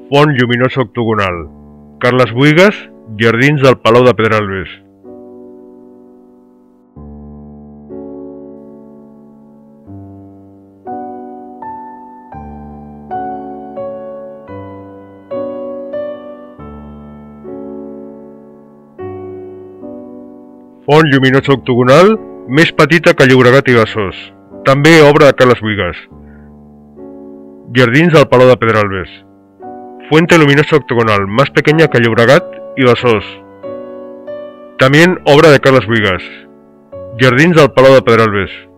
Font lluminosa octogonal. Carles Buïgas, Jardins del Palau de Pedralbes. Font lluminosa octogonal, més petita que Llobregat i Besòs. També obra de Carles Buïgas. Jardins del Palau de Pedralbes. Fuente luminosa octogonal, más pequeña que Llobregat y Besòs. También obra de Carles Buïgas. Jardins del Palau de Pedralbes.